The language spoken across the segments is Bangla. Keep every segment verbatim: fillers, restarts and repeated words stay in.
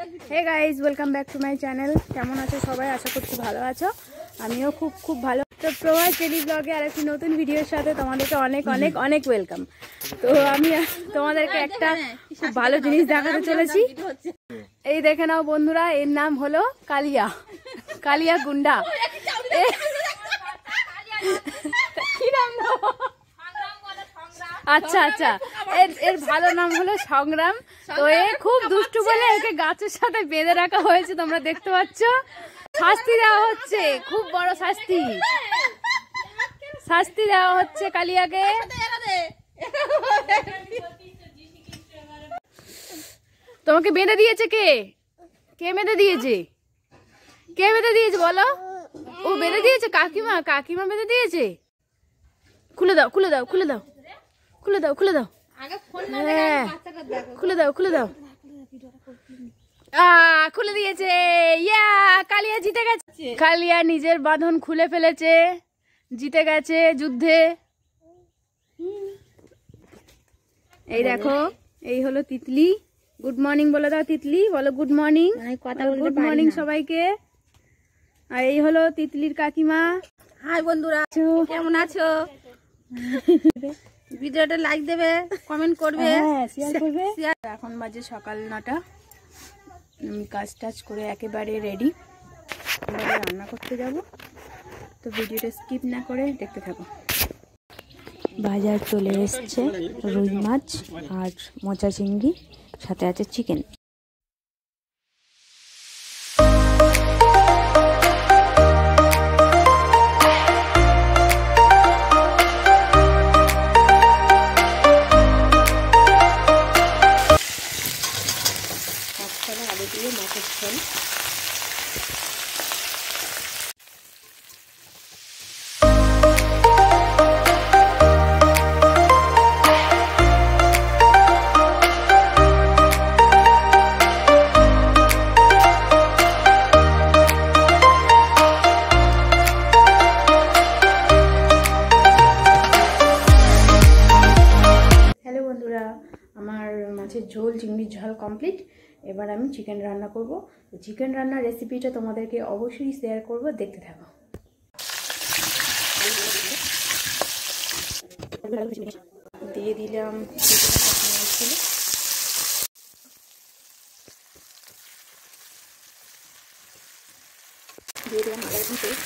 Hey guys, welcome back to my channel. কেমন আছো সবাই? আশা করছি ভালো আছো। আমিও খুব খুব ভালো। তো প্রভাস ডেলি ব্লগে আর একটি নতুন ভিডিওর সাথে তোমাদেরকে অনেক অনেক অনেক ওয়েলকাম। তো আমি তোমাদেরকে একটা খুব ভালো জিনিস দেখাতে চলেছি। এই দেখে নাও বন্ধুরা, এর নাম হলো কালিয়া, কালিয়া গুন্ডা। কি নাম? আচ্ছা আচ্ছা, এর এর ভালো নাম হলো সংগ্রাম। তো এ খুব দুষ্টু বলে একে গাছের সাথে বেঁধে রাখা হয়েছে, তোমরা দেখতে পাচ্ছ। শাস্তি দেওয়া হচ্ছে, খুব বড় শাস্তি শাস্তি দেওয়া হচ্ছে কালিয়াকে। তোমাকে বেঁধে দিয়েছে কে? কে বেঁধে দিয়েছে? কে বেঁধে দিয়েছে বলো? ও বেঁধে দিয়েছে? কাকিমা কাকিমা বেঁধে দিয়েছে। খুলে দাও খুলে দাও খুলে দাও খুলে দাও খুলে দাও হ্যাঁ খুলে দাও খুলে দাও। আহ খুলে দিয়েছে। ইয়া, কালিয়া জিতে গেছে। কালিয়া নিজের বাঁধন খুলে ফেলেছে, জিতে গেছে যুদ্ধে। এই দেখো, এই হলো তিতলি। গুড মর্নিং বলে দাও তিতলি, বলো গুড মর্নিং। গুড মর্নিং সবাইকে। আর এই হলো তিতলির কাকিমা। হাই বন্ধুরা, কেমন আছো? ভিডিওটা লাইক দেবে, কমেন্ট করবে, শেয়ার করবে। এখন বাজে সকাল নটা। আমি কাজ টাজ করে একেবারে রেডি, এবারে রান্না করতে যাব। তো ভিডিওটা স্কিপ না করে দেখতে থাকো। বাজার চলে এসছে, রুই মাছ আর মোচা চিংড়ি, সাথে আছে চিকেন। আলু দিয়ে মাছের ঝোল। হ্যালো বন্ধুরা, আমার মাছের ঝোল চিংড়ির ঝাল কমপ্লিট। এবার আমি চিকেন রান্না করব। তো চিকেন রান্নার রেসিপিটা তোমাদেরকে অবশ্যই শেয়ার করব, দেখতে থাকো। দিয়ে দিলাম দিয়ে দিলাম আদা রসুন পেস্ট।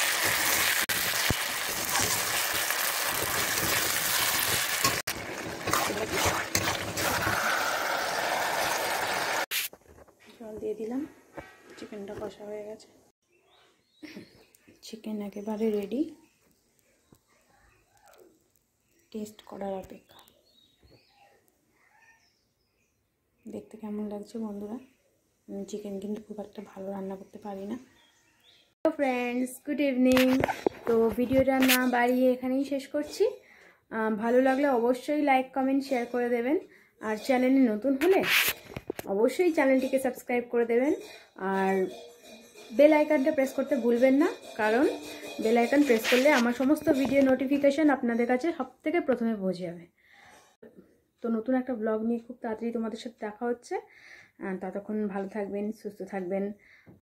জল দিয়ে দিলাম। চিকেনটা কষা হয়ে গেছে, চিকেন একেবারে রেডি, টেস্ট করার অপেক্ষা। দেখতে কেমন লাগছে বন্ধুরা? আমি চিকেন কিন্তু খুব একটা ভালো রান্না করতে পারি না। তো ফ্রেন্ডস, গুড ইভিনিং। তো ভিডিওটা না বাড়িয়ে এখানেই শেষ করছি। ভালো লাগলে অবশ্যই লাইক কমেন্ট শেয়ার করে দেবেন। আর চ্যানেলে নতুন হলে অবশ্যই চ্যানেলটিকে সাবস্ক্রাইব করে দেবেন। আর বেল আইকনটা প্রেস করতে ভুলবেন না, কারণ বেল আইকন প্রেস করলে আমার সমস্ত ভিডিও নোটিফিকেশন আপনাদের কাছে সব থেকে প্রথমে পৌঁছে যাবে। তো নতুন একটা ব্লগ নিয়ে খুব তাড়াতাড়ি তোমাদের সাথে দেখা হচ্ছে। ততক্ষণ ভালো থাকবেন, সুস্থ থাকবেন।